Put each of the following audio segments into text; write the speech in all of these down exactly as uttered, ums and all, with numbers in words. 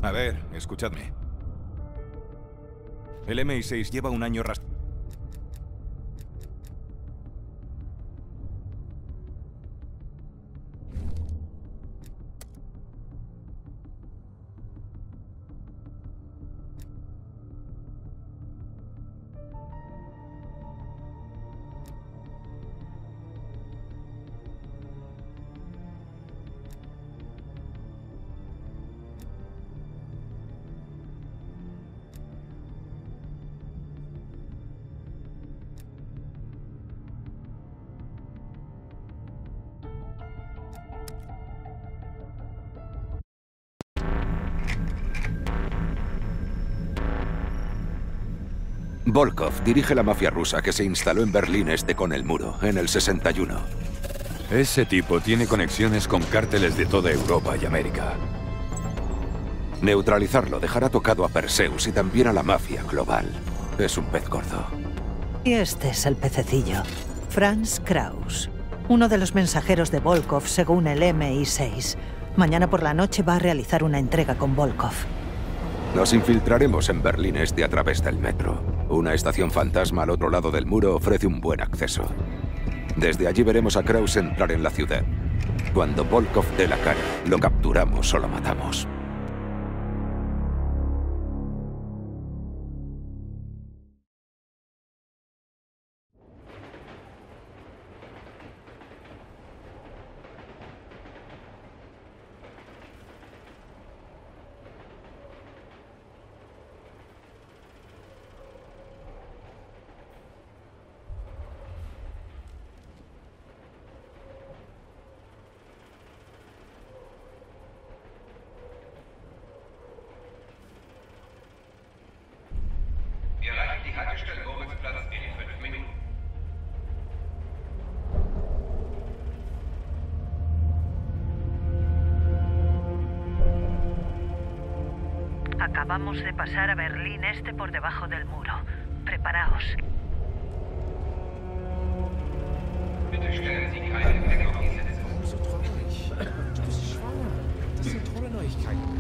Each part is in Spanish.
A ver, escuchadme. El M I seis lleva un año rastreando. Volkov dirige la mafia rusa que se instaló en Berlín Este con el muro, en el sesenta y uno. Ese tipo tiene conexiones con cárteles de toda Europa y América. Neutralizarlo dejará tocado a Perseus y también a la mafia global. Es un pez gordo. Y este es el pececillo, Franz Kraus, uno de los mensajeros de Volkov según el M I seis. Mañana por la noche va a realizar una entrega con Volkov. Nos infiltraremos en Berlín Este a través del metro. Una estación fantasma al otro lado del muro ofrece un buen acceso. Desde allí veremos a Kraus entrar en la ciudad. Cuando Volkov dé la cara, lo capturamos o lo matamos. Acabamos de pasar a Berlín Este por debajo del muro. Preparaos. Bitte stellen Sie keinen Gepäck auf die Sitze. Warum so traurig? Du bist schwanger. Das sind tolle Neuigkeiten.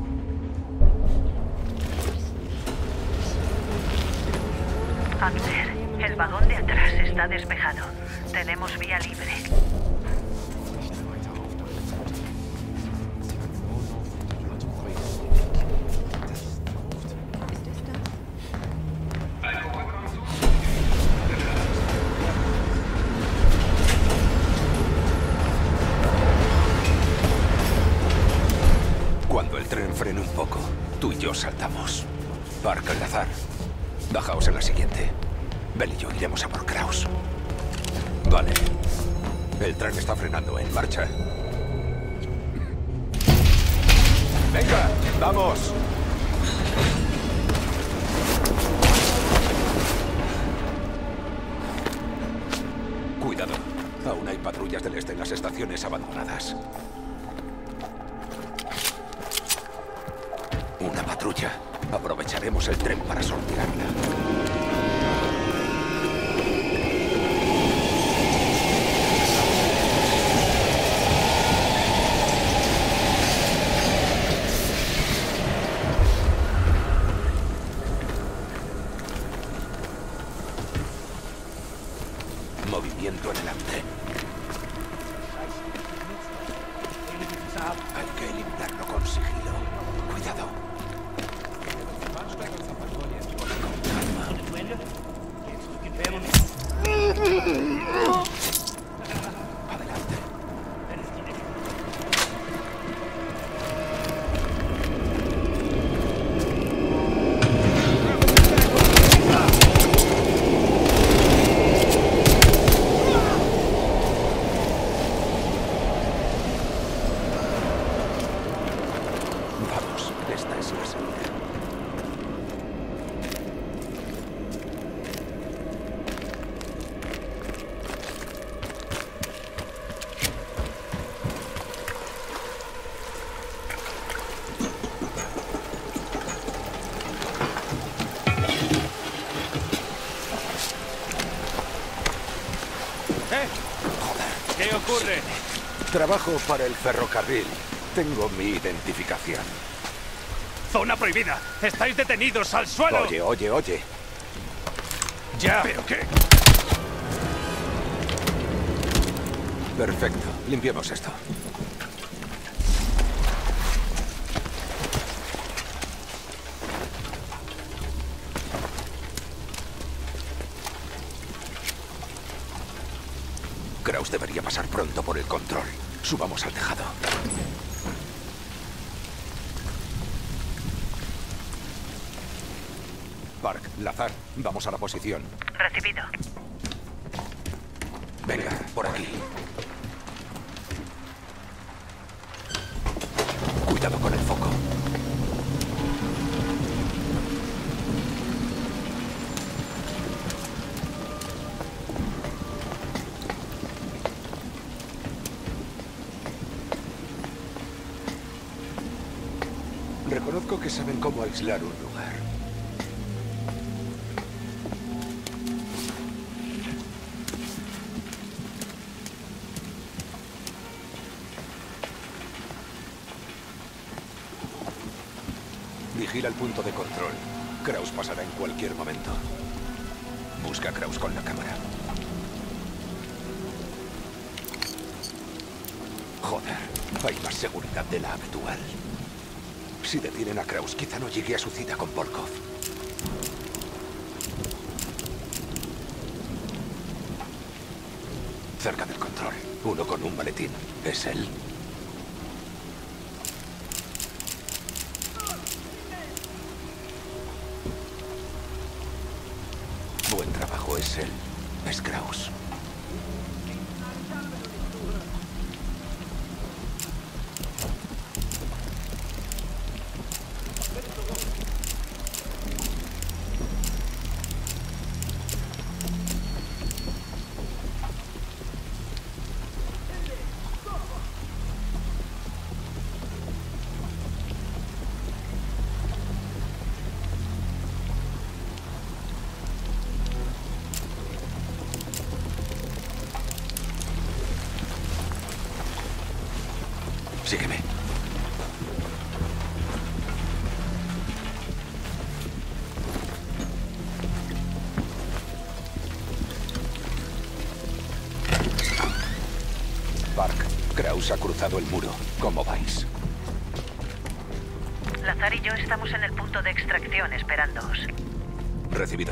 Abner, el vagón de atrás está despejado. Tenemos vía libre. Cuando el tren frene un poco, tú y yo saltamos. Park enlazar. Bajaos en la siguiente. Bell y yo iremos a por Kraus. Vale. El tren está frenando. En marcha. ¡Venga! ¡Vamos! Cuidado. Aún hay patrullas del este en las estaciones abandonadas. Una patrulla. Aprovecharemos el tren para sortearla. Movimiento en el andén. Hay que eliminarlo con sigilo. Cuidado. Adelante. Vamos, esta es la salida. ¿Qué ocurre? Trabajo para el ferrocarril. Tengo mi identificación. Zona prohibida. Estáis detenidos al suelo. Oye, oye, oye. Ya. ¿Pero qué? Perfecto. Limpiemos esto. Kraus debería pasar pronto por el control. Subamos al tejado. Park, Lazar, vamos a la posición. Recibido. Venga, por aquí. Cuidado con el foco. Reconozco que saben cómo aislar un lugar. Vigila el punto de control. Kraus pasará en cualquier momento. Busca a Kraus con la cámara. Joder, hay más seguridad de la habitual. Si detienen a Kraus, quizá no llegue a su cita con Volkov. Cerca del control. Uno con un maletín. ¿Es él? Buen trabajo, es él. Es Kraus. Sígueme. Park, Kraus ha cruzado el muro. ¿Cómo vais? Lazar y yo estamos en el punto de extracción esperándoos. Recibido.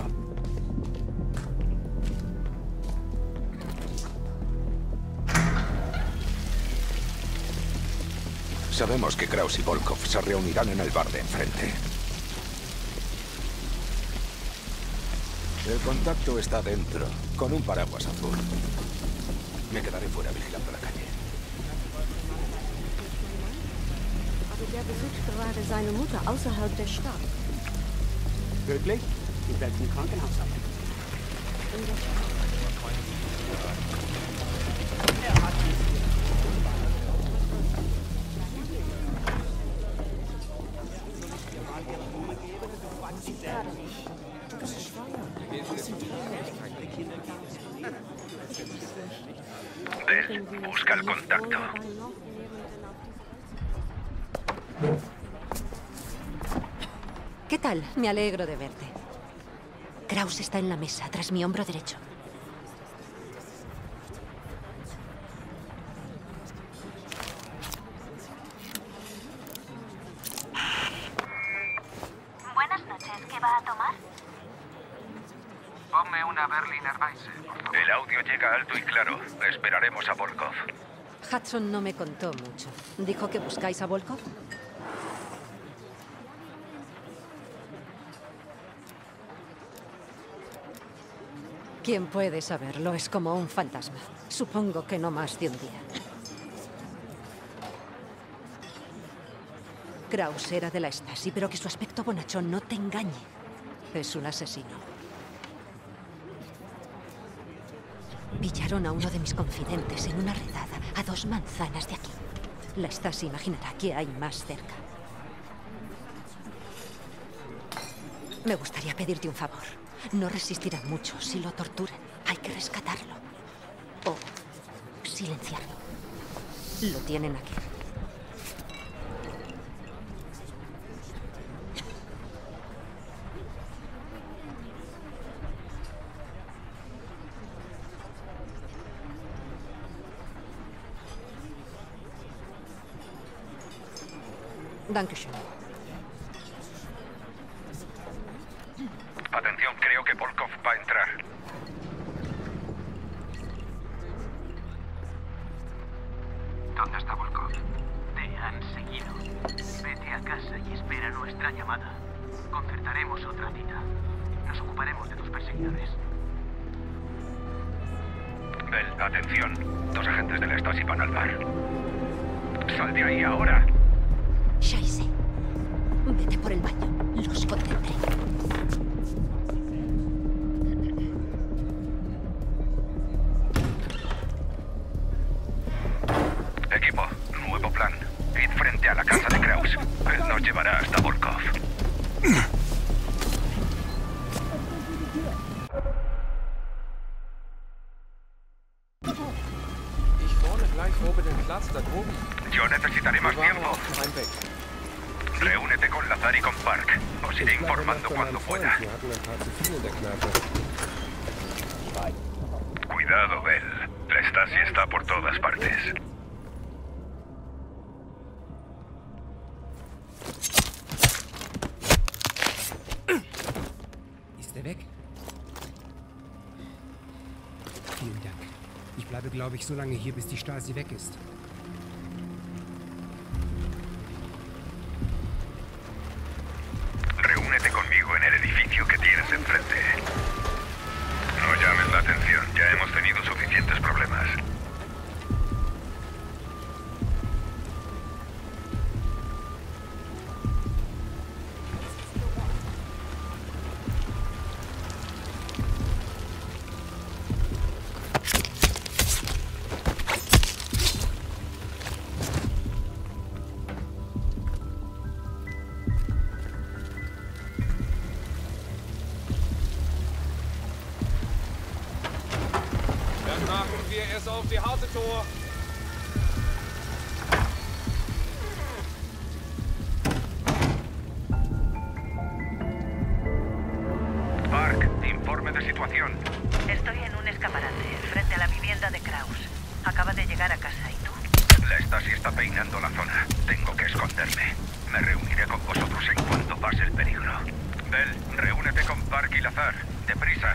Sabemos que Kraus y Volkov se reunirán en el bar de enfrente. El contacto está dentro, con un paraguas azul. Me quedaré fuera vigilando la calle. Aber der besucht gerade seine Mutter außerhalb der Stadt. Wirklich? In welchem Krankenhaus aber? In der Stadt. Des, busca el contacto. ¿Qué tal? Me alegro de verte. Kraus está en la mesa, tras mi hombro derecho. Buenas noches, ¿qué va a tomar? Ponme una Berliner Weisse. El audio llega alto y claro. Esperaremos a Volkov. Hudson no me contó mucho. ¿Dijo que buscáis a Volkov? ¿Quién puede saberlo? Es como un fantasma. Supongo que no más de un día. Kraus era de la Stasi, pero que su aspecto bonachón no te engañe. Es un asesino. Pillaron a uno de mis confidentes en una redada a dos manzanas de aquí. La Stasi imaginará que hay más cerca. Me gustaría pedirte un favor. No resistirá mucho si lo torturan. Hay que rescatarlo. O silenciarlo. Lo tienen aquí. Dankeschön. Atención, creo que Volkov va a entrar. ¿Dónde está Volkov? Te han seguido. Vete a casa y espera nuestra llamada. Concertaremos otra cita. Nos ocuparemos de tus perseguidores. Bell, atención. Dos agentes de la Stasi van al bar. ¡Sal de ahí ahora! Scheiße. Vete por el baño. Los contendré. Equipo, nuevo plan. Id frente a la casa de Kraus. Él nos llevará hasta Volkov. Yo necesitaré más tiempo. Reúnete con Lazar y con Park. Os iré informando cuando pueda. Cuidado, Bell. La Stasi está por todas partes. Ist er weg? Vielen Dank. Ich bleibe, glaube ich, so lange hier, bis die Stasi weg ist. Reúnete conmigo en el edificio que tienes enfrente. No llames la atención, ya hemos tenido suficientes problemas. Auf die harte Tor. Park, informe de situación. Estoy en un escaparate, frente a la vivienda de Kraus. Acaba de llegar a casa, ¿y tú? La Stasi está peinando la zona. Tengo que esconderme. Me reuniré con vosotros en cuanto pase el peligro. Bell, reúnete con Park y Lazar. ¡Deprisa!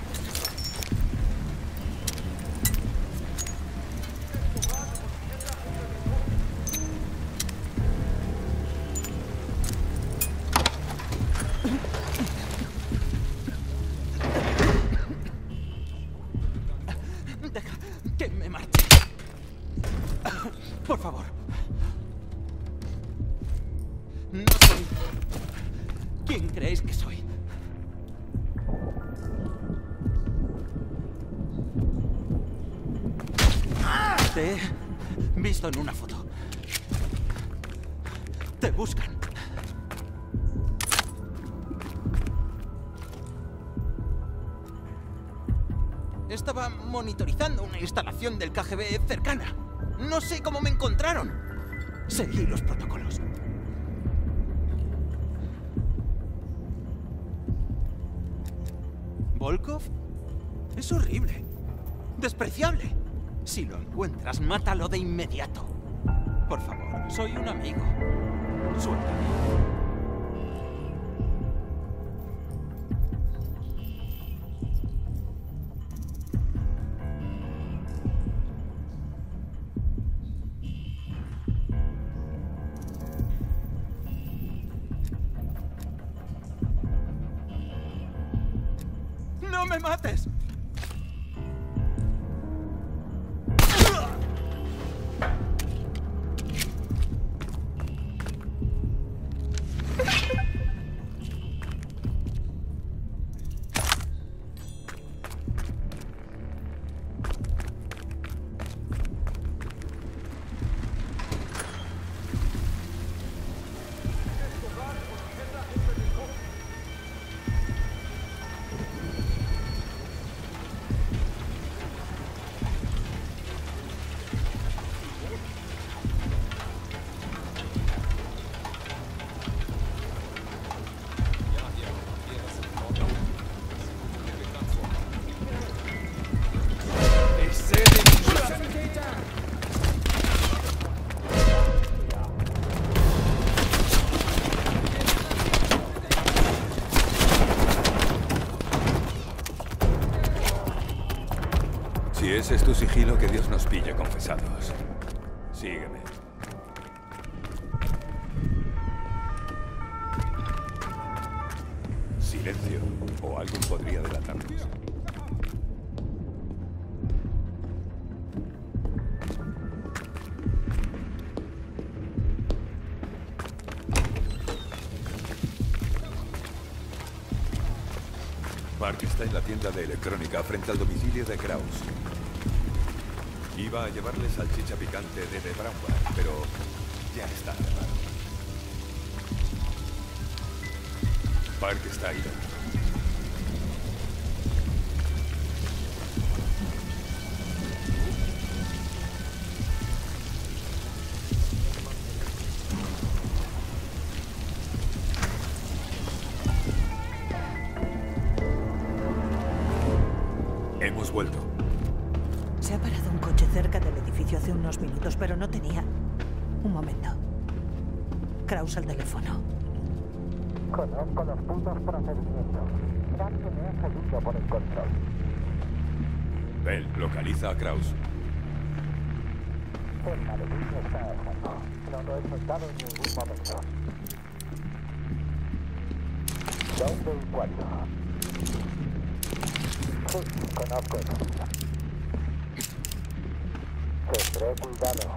Deja que me marche. Por favor. No soy... ¿Quién creéis que soy? Te he visto en una foto. Te buscan. Estaba monitorizando una instalación del K G B cercana. No sé cómo me encontraron. Seguí los protocolos. ¿Volkov? Es horrible. Despreciable. Si lo encuentras, mátalo de inmediato. Por favor, soy un amigo. Suéltame. ¡No me mates! Si ese es tu sigilo, que Dios nos pille confesados. Sígueme. Silencio, o alguien podría delatarnos. Mark está en la tienda de electrónica frente al domicilio de Kraus. Iba a llevarle salchicha picante de The Brown Bar, pero ya está cerrado. Park está ahí dentro. Hemos vuelto. Se ha parado un coche cerca del edificio hace unos minutos, pero no tenía... Un momento. Kraus al teléfono. Conozco los putos procedimientos. Nadie me ha seguido por el control. Bell, localiza a Kraus. El maletín está a salvo. No lo he soltado en ningún momento. ¿Dónde y cuándo? Sí, conozco el sitio. Tendré cuidado.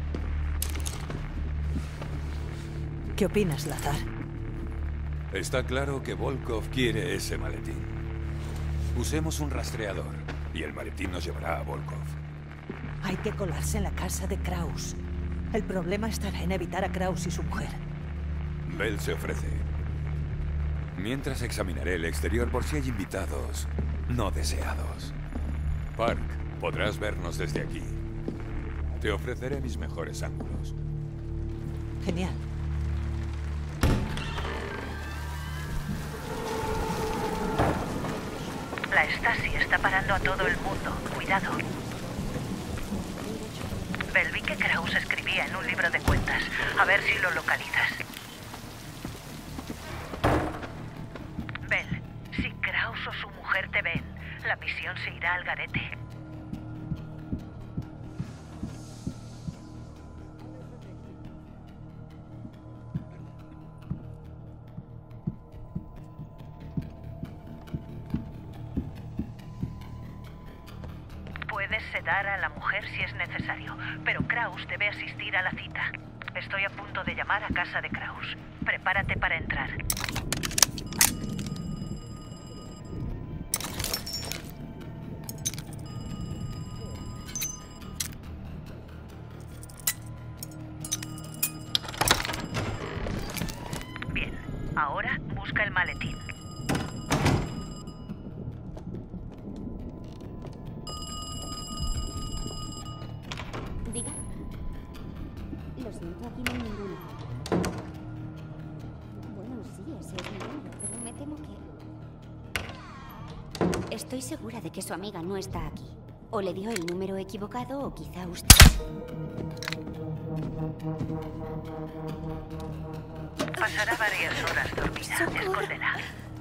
¿Qué opinas, Lazar? Está claro que Volkov quiere ese maletín. Usemos un rastreador y el maletín nos llevará a Volkov. Hay que colarse en la casa de Kraus. El problema estará en evitar a Kraus y su mujer. Bell se ofrece. Mientras examinaré el exterior por si hay invitados no deseados. Park, podrás vernos desde aquí. Te ofreceré mis mejores ángulos. Genial. La Stasi está parando a todo el mundo. Cuidado. Bell, vi que Kraus escribía en un libro de cuentas. A ver si lo localizas. Bell, si Kraus o su mujer te ven, la misión se irá al garete. Puedes sedar a la mujer si es necesario, pero Kraus debe asistir a la cita. Estoy a punto de llamar a casa de Kraus. Prepárate para entrar. Bien, ahora busca el maletín. Diga. Lo siento, aquí no hay ninguno. Bueno, sí, ese es mi número, pero me temo que... Estoy segura de que su amiga no está aquí. O le dio el número equivocado o quizá usted... Pasará varias horas dormida. Escóndela.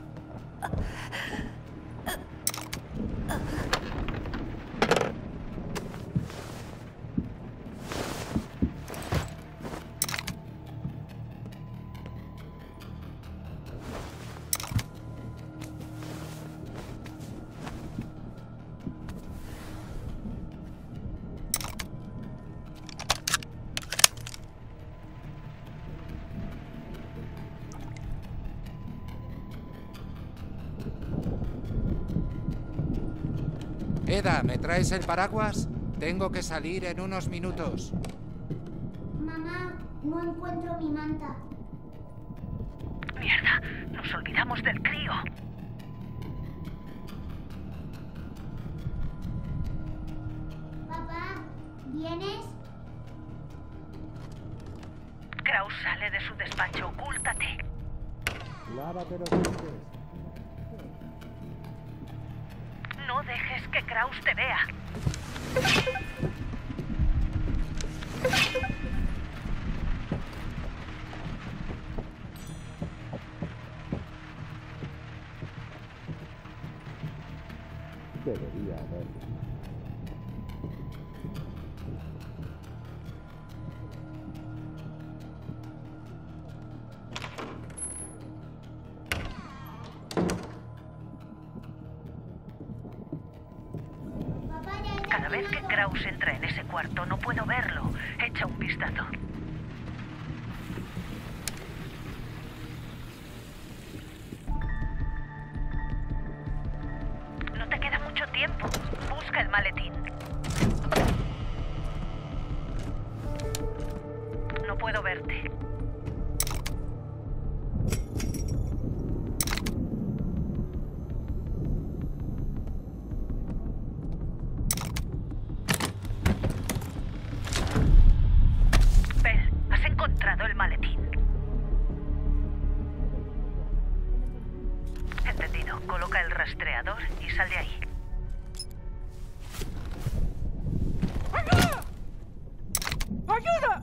Eda, ¿me traes el paraguas? Tengo que salir en unos minutos. Mamá, no encuentro mi manta. Mierda, nos olvidamos del crío. Papá, ¿vienes? Kraus sale de su despacho. Ocúltate. Lávate los dientes. No dejes que Kraus te vea. Debería haberlo. Cada vez que Kraus entra en ese cuarto, no puedo verlo. Echa un vistazo. No te queda mucho tiempo. Busca el maletín. No puedo verte. Encontrado el maletín. Entendido. Coloca el rastreador y sal de ahí. ¡Ayuda! ¡Ayuda!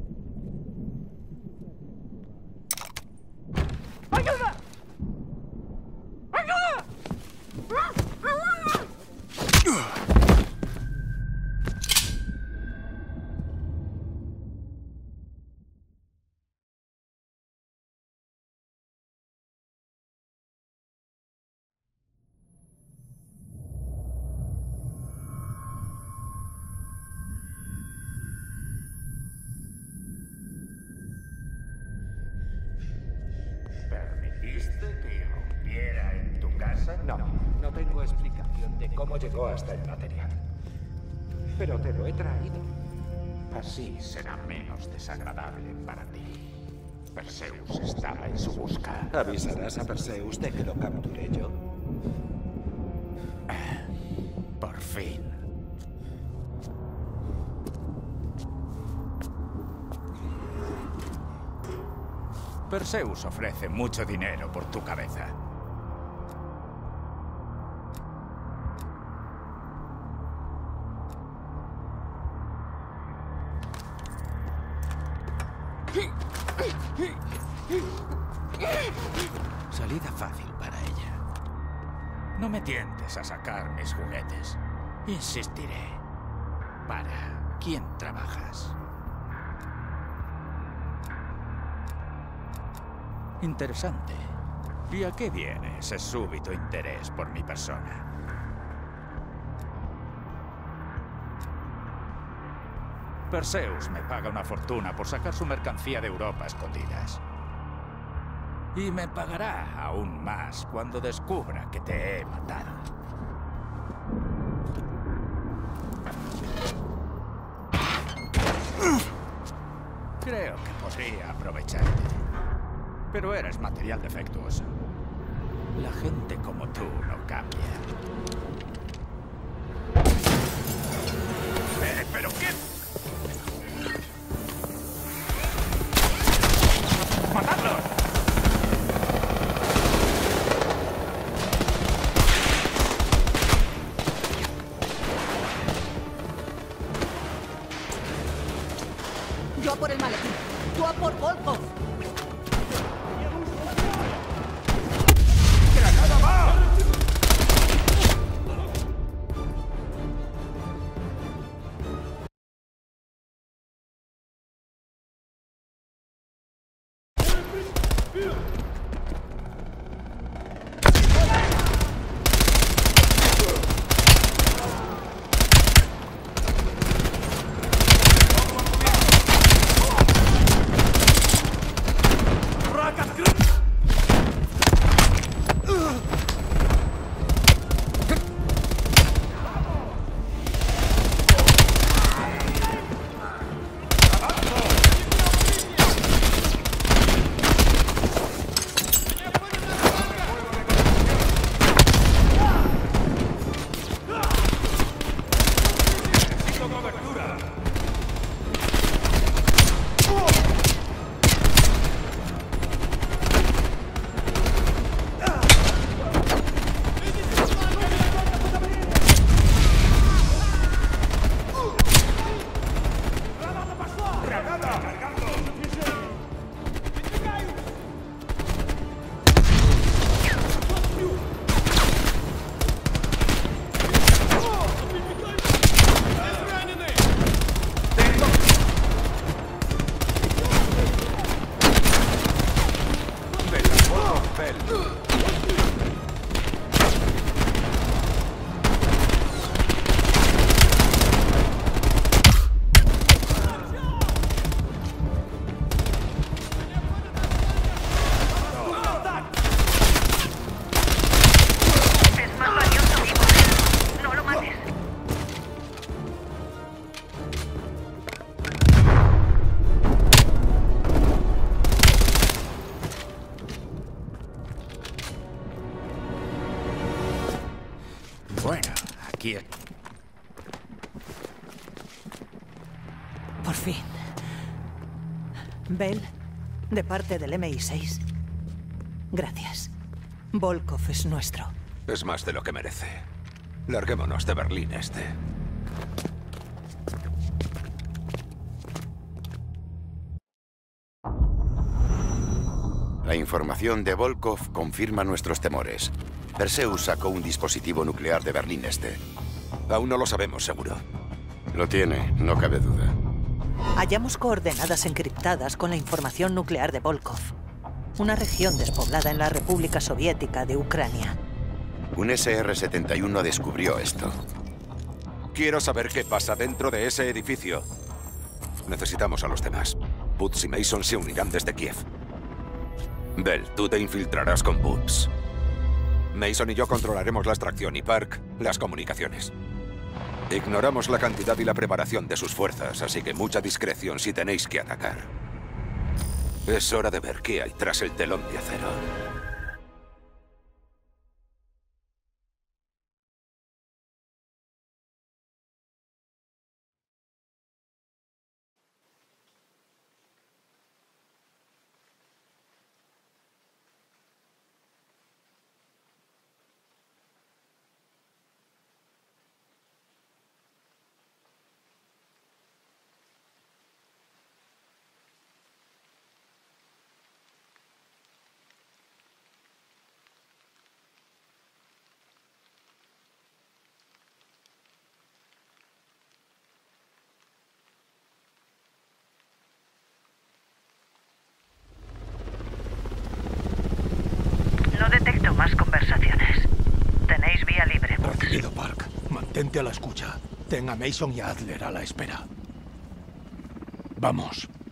¡Ayuda! ¡Ayuda! ¿Permitiste que irrumpiera en tu casa? No, no tengo explicación de cómo llegó hasta el material. Pero te lo he traído. Así será menos desagradable para ti. Perseus estaba en su busca. ¿Avisarás a Perseus de que lo capturé yo? Por fin. Perseus ofrece mucho dinero por tu cabeza. Salida fácil para ella. No me tientes a sacar mis juguetes. Insistiré. ¿Para quién trabajas? Interesante. ¿Y a qué viene ese súbito interés por mi persona? Perseus me paga una fortuna por sacar su mercancía de Europa a escondidas. Y me pagará aún más cuando descubra que te he matado. Creo que podría aprovecharte. Pero eres material defectuoso. La gente como tú no cambia. Eh, ¿Pero qué? ¡Matadlos! Yo a por el maletín. Tú a por Volkov. ¡Granada va! aquí. Por fin. Bell, de parte del M I seis. Gracias. Volkov es nuestro. Es más de lo que merece. Larguémonos de Berlín Este. La información de Volkov confirma nuestros temores. Perseus sacó un dispositivo nuclear de Berlín Este. Aún no lo sabemos, seguro. Lo tiene, no cabe duda. Hallamos coordenadas encriptadas con la información nuclear de Volkov. Una región despoblada en la República Soviética de Ucrania. Un S R setenta y uno descubrió esto. Quiero saber qué pasa dentro de ese edificio. Necesitamos a los demás. Boots y Mason se unirán desde Kiev. Bell, tú te infiltrarás con Boots. Mason y yo controlaremos la extracción y Park, las comunicaciones. Ignoramos la cantidad y la preparación de sus fuerzas, así que mucha discreción si tenéis que atacar. Es hora de ver qué hay tras el telón de acero. No detecto más conversaciones. Tenéis vía libre. Recibido, Park. Mantente a la escucha. Ten a Mason y a Adler a la espera. Vamos.